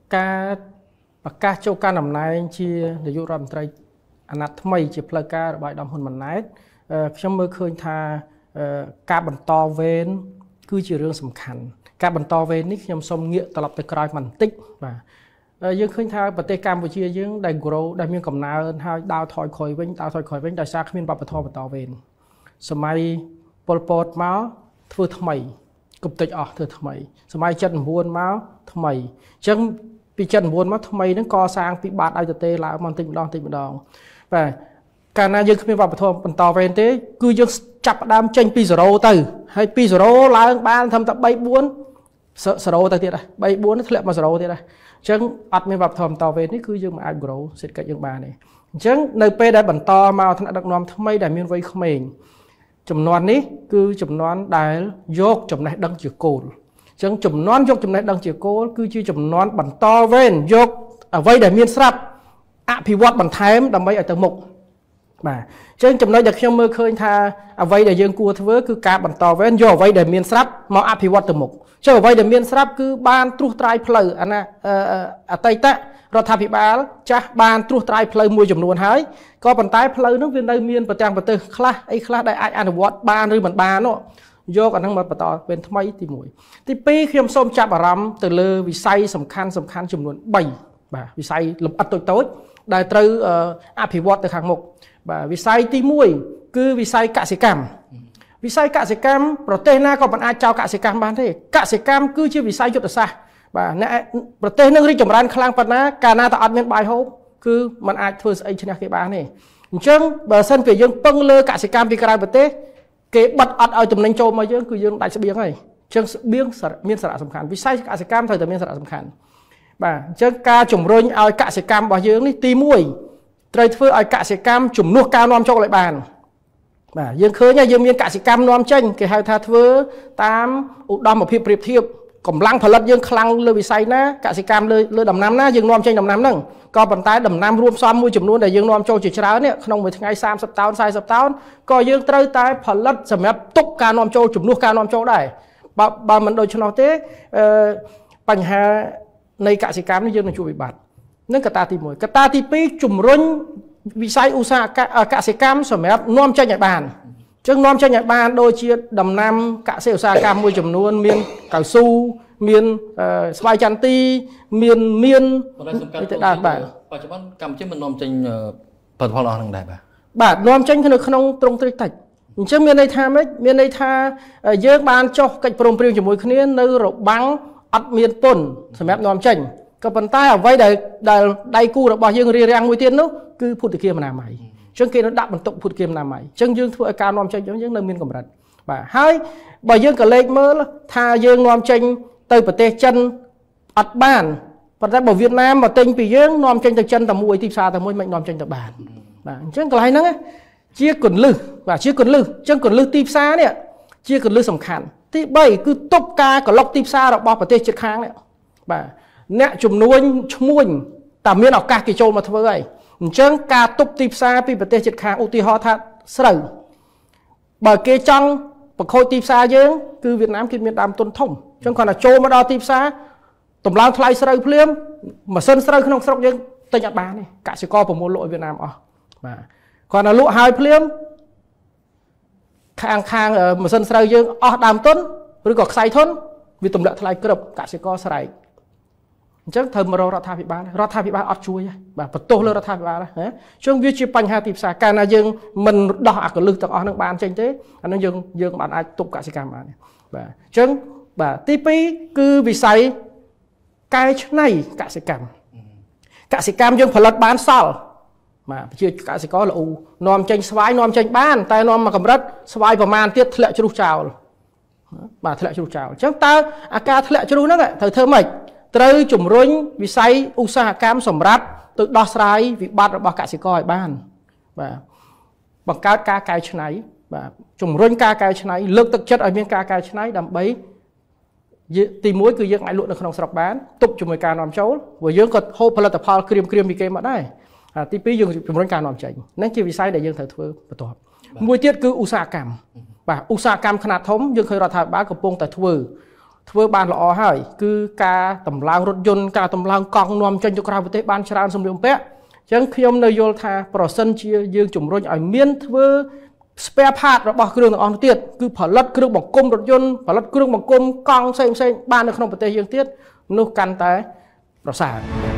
ca châu ca nằm này chia để dụ làm trai anhថ្មី ជា ផ្លូវការ របស់ ដំហ៊ុន ម៉ាណែត ខ្ញុំ មើល ឃើញ ថា ការ បន្ត វេន គឺជា រឿង សំខាន់ ការ បន្ត វេន នេះ ខ្ញុំ សូម ងាក ត្រឡប់ ទៅ ក្រោយ បន្តិច បាទ យើង ឃើញ ថា ប្រទេស កម្ពុជា យើង ដែល grow ដែល មាន កំណើន ហើយ ដើរ ថយ ក្រោយ វិញ ដើរ ថយ ក្រោយ វិញ ដោយ សារ គ្មាន វប្បធម៌ បន្ត វេន សម័យ ប៉ុល ពត មក ធ្វើ ថ្មី គប់ តិច អស់ ធ្វើ ថ្មី សម័យ 79 មក ថ្មី អញ្ចឹង ពី 79 មក ថ្មី ហ្នឹង កសាង ពី បាត ឲ្យ ទៅ ទេ ឡើង មក តិចម្ដង តិចម្ដង បាទ កាល ណា យើង គ្មាន វប្បធម៌ បន្ត វេន ទេ គឺ យើង ចាប់ ផ្ដើម ចេញ ពី 0 ទៅ ហើយ ពី 0 ឡើង បាន ធ្វើ តែ 3 4 0 ទៅ ទៀត 3 4 ធ្លាក់ មក 0 ទៀត អញ្ចឹង អត់ មាន វប្បធម៌ បន្ត វេន នេះ គឺ យើង មិន អាច grow សេដ្ឋកិច្ច យើង បាន ទេ អញ្ចឹង នៅ ពេល ដែល បន្ត មក ថ្នាក់ ដឹកនាំ ថ្មី ដែល មាន វ័យ ក្មេង ចំនួន នេះ គឺ ចំនួន ដែល យក ចំណេះ ដឹង ជា គោល អញ្ចឹង ចំនួន យក ចំណេះ ដឹង ជា គោល គឺជា ចំនួន បន្ត វេន យក អ្វី ដែល មាន ស្រាប់ អភិវឌ្ឍ បន្ថែម ដើម្បី ឲ្យ ទៅ មុខ បាទ អញ្ចឹង ចំណុច ដែល ខ្ញុំ មើល ឃើញ ថា អ្វី ដែល យើង គួរ ធ្វើ គឺ ការ បន្ត វេន យក អ្វី ដែល មាន ស្រាប់ មក អភិវឌ្ឍ ទៅ មុខ អញ្ចឹង អ្វី ដែល មាន ស្រាប់ គឺ បាន ត្រួសត្រាយ ផ្លូវ អាណា អតីត រដ្ឋាភិបាល ចាស់ បាន ត្រួសត្រាយ ផ្លូវ មួយ ចំនួន ហើយ ក៏ ប៉ុន្តែ ផ្លូវ នោះ វា នៅ មាន ប្រទាំង ប្រទេស ខ្លះ អី ខ្លះ ដែល អាច អនុវត្ត បាន ឬ មិន បាន នោះ យក អាហ្នឹង មក បន្ត វេន ថ្មី ទី 1 ទី 2 ខ្ញុំ សូម ចាប់ អារម្មណ៍ ទៅ លើ វិស័យ សំខាន់ ចំនួន 3 បាទ វិស័យ លម្អិត តូច ដែល ត្រូវ អភិវឌ្ឍ ទៅ ខាង មុខ បាទ វិស័យ ទី 1 គឺ វិស័យ កសិកម្ម វិស័យ កសិកម្ម ប្រទេស ណា ក៏ មិន អាច ចោល កសិកម្ម បាន ទេ កសិកម្ម គឺជា វិស័យ យុទ្ធសាស្ត្រ បាទ អ្នក ប្រទេស នឹង រីកចម្រើន ខ្លាំង ប៉ុណ្ណា កាល ណា តើ អត់ មាន បាយ ហូប គឺ មិន អាច ធ្វើ ស្អី ឈ្នះ គេ បាន ទេ អញ្ចឹង បើ សិន ជា យើង ពឹង លើ កសិកម្ម ពី ក្រៅ ប្រទេស គេ បិទ អត់ ឲ្យ ទំនិញ ចូល មក យើង គឺ យើង ដាច់ ស្បៀង ហើយ អញ្ចឹង ស្បៀង មាន សារៈ សំខាន់ វិស័យ កសិកម្ម ត្រូវ តែ មាន សារៈ សំខាន់ បាទ អញ្ចឹង ការ ជំរុញ ឲ្យ កសិកម្ម របស់ យើង នេះ ទី 1 ត្រូវ ធ្វើ ឲ្យ កសិកម្ម ជំនួស ការ នាំ ចូល ឲ្យ បាន បាទ យើង ឃើញ យើង មាន កសិកម្ម នាំ ចេញ គេ ហៅ ថា ធ្វើ តាម ឧត្តមភាព ប្រៀបធៀប កម្លាំង ផលិត យើង ខ្លាំង លើ វិស័យ ណា កសិកម្ម លើ ដំណាំ ណា យើង នាំ ចេញ ដំណាំ ហ្នឹង ក៏ ប៉ុន្តែ ដំណាំ រួម ផ្សំ មួយ ចំនួន ដែល យើង នាំ ចូល ជា ច្រើន នេះ ក្នុង មួយ ថ្ងៃ 30 តោន 40 តោន ក៏ យើង ត្រូវ តែ ផលិត សម្រាប់ ទុក ការ នាំ ចូល ជំនួស ការ នាំ ចូល ដែរ បើ មិន ដូច្នោះ ទេ បញ្ហា នៃ កសិកម្ម នេះ យើង នឹង ជួប វិបត្តិ នឹង កត្តា ទី 1 កត្តា ទី 2 ជំរុញ វិស័យ ឧស្សាហកម្ម កសិកម្ម សម្រាប់ នាំ ចេញ ឲ្យ បាន ចឹង នាំ ចេញ ឲ្យ បាន ដូច ជា ដំណាំ កសិឧស្សាហកម្ម មួយ ចំនួន មាន កៅស៊ូ មាន ស្វាយចន្ទទី មាន ទៅ ដែរ បាទបច្ចុប្បន្ន កម្ពុជា មិន នាំ ចេញ ផលិតផល អស់ ហ្នឹង ដែរ បាទបាទ នាំ ចេញ នៅ ក្នុង ទ្រង់ទ្រាយ តិច អញ្ចឹង មាន ន័យ ថា ម៉េច មាន ន័យ ថា យើង បាន ចុះ កិច្ច ព្រមព្រៀង ជាមួយ គ្នា នៅ របាំង អត់ មាន ពន្ធ សម្រាប់ នាំ ចេញ ក៏ ប៉ុន្តែ អ្វី ដែល ដៃគូ របស់ យើង រារាំង មួយ ទៀត នោះ គឺ ភូតគាម អនាម័យ អញ្ចឹង គេ នឹង ដាក់ បន្ទុក ភូតគាម អនាម័យ អញ្ចឹង យើង ធ្វើ ឲ្យ ការ នាំ ចេញ យើង នៅ មាន កម្រិត បាទ ហើយ បើ យើង ក៏ លេខ មើល ថា យើង នាំ ចេញ ទៅ ប្រទេស ចិន អត់ បាន ប៉ុន្តែ បើ វៀតណាម មក ទិញ ពី យើង នាំ ចេញ ទៅ ចិន តែ មួយ ទីផ្សារ តែ មួយ មិន នាំ ចេញ ទៅ បាន បាទ អញ្ចឹង កន្លែង ហ្នឹង ជា គន្លឹះ បាទ ជា គន្លឹះ អញ្ចឹង គន្លឹះ ទីផ្សារ នេះ ជា គន្លឹះ សំខាន់ ទី 3 គឺ ទប់ ការ ក្លុក ទីផ្សារ របស់ ប្រទេស ជិត ខាង នេះ បាទ អ្នក ជំនួញ ឈ្មួញ តែ មាន ឱកាស គេ ចូល មក ធ្វើ ហើយ អញ្ចឹង ការ ទប់ ទីផ្សារ ពី ប្រទេស ជិត ខាង ឧទាហរណ៍ ថា ស្រូវ បើ គេ ចង់ បង្ខូច ទីផ្សារ យើង គឺ វៀតណាម គេ មាន ដើមទុន ធំ អញ្ចឹង គាត់ ថា ចូល មក ដល់ ទីផ្សារ តម្លើង ថ្លៃ ស្រូវ ភ្លាម ម៉ាស៊ីន ស្រូវ ក្នុង ស្រុក យើង ទិញ អត់ បាន ទេ កសិករ ប្រមូល លក់ ឲ្យ វៀតណាម អស់ បាទ គាត់ ថា លក់ ហើយ ភ្លាម ខាង ម៉ាស៊ីន ស្រូវ យើង អស់ ដើមទុន ឬ ក៏ ខ្សែ ធន វា ទម្លាក់ ថ្លៃ ក្រឹប កសិករ ស្រែក អញ្ចឹង ត្រូវ មករក រដ្ឋាភិបាល រដ្ឋាភិបាល អត់ ជួយ បាទ បន្ទោស លើ រដ្ឋាភិបាល ហ៎ អញ្ចឹង វា ជា បញ្ហា ទីផ្សារ កាល ណា យើង មិន ដោះ អា កលឹះ ទាំង អស់ នឹង បាន ចេញ ទេ អានឹង យើង បាន អាច ទប់ កសិកម្ម បាន បាទ អញ្ចឹង បាទ ទី 2 គឺ វិស័យ កែច្នៃ កសិកម្ម កសិកម្ម យើង ផលិត បាន សល់ បាទ ជា កសិករ ល្អ នាំ ចេញ ស្វាយ នាំ ចេញ បាន តែ នាំ មក កម្រិត ស្វាយ ប្រមាណ ទៀត ធ្លាក់ ជ្រុះ ចោល បាទ ធ្លាក់ ជ្រុះ ចោល អញ្ចឹង តើ អាការ ធ្លាក់ ជ្រុះ ហ្នឹង ត្រូវ ធ្វើ ម៉េច ត្រូវ ជំរុញ វិស័យ ឧស្សាហកម្ម សម្រាប់ ទៅ ដោះស្រាយ វិបត្តិ របស់ កសិករ ឲ្យ បាន បាទ បង្កើត ការ កែច្នៃ បាទ ជំរុញ ការ កែច្នៃ លើក ទឹកចិត្ត ឲ្យ មាន ការ កែច្នៃ ដើម្បី ទី 1 គឺ យើង អាច លក់ នៅ ក្នុង ស្រុក បាន ទប់ ជាមួយ ការ នាំ ចូល ព្រោះ យើង ក៏ ហូប ផលិតផល ក្រៀម ពី គេ មក ដែរ ទី 2 យើង ជំរុញ ការ នាំ ចេញ ហ្នឹង ជា វិស័យ ដែល យើង ត្រូវ ធ្វើ បន្ទាប់ មួយ ទៀត គឺ ឧស្សាហកម្ម បាទ ឧស្សាហកម្ម ខ្នាត ធំ យើង ឃើញ រដ្ឋាភិបាល កំពុង តែ ធ្វើធ្វើបានល្អហើយគឺការតម្លើងរថយន្តការតម្លើងកង់នាំចេញទៅក្រៅប្រទេសបានច្រើនសម្ភារបំពាក់អញ្ចឹងខ្ញុំនៅយល់ថាប្រសិនជាយើងជំរុញឲ្យមានធ្វើ spare part របស់គ្រឿងទាំងអស់នោះទៀតគឺផលិតគ្រឿងបង្គុំរថយន្តផលិតគ្រឿងបង្គុំកង់ផ្សេងៗបាននៅក្នុងប្រទេសយើងទៀតនោះកាន់តែប្រសើរ